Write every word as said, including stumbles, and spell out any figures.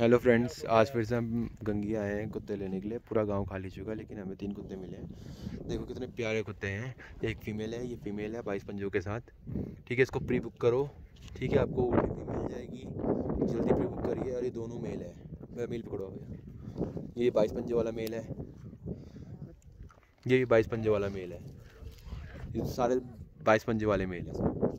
Hello friends, आज फिर से हम गंगी आए हैं कुत्ते लेने के लिए। पूरा गांव खाली चुका है लेकिन हमें तीन कुत्ते मिले हैं। देखो कितने प्यारे कुत्ते हैं। एक फीमेल है, ये फीमेल है बाईस पंजों के साथ। ठीक है, इसको प्री बुक करो। ठीक है, आपको ओ टी पी मिल जाएगी, जल्दी प्री बुक करिए। और ये दोनों मेल है। वह मेल पकड़ो भैया। ये बाईस पंजे वाला मेल है, ये भी बाईस पंजे वाला मेल है। ये सारे बाईस पंजे वाले मेल हैं।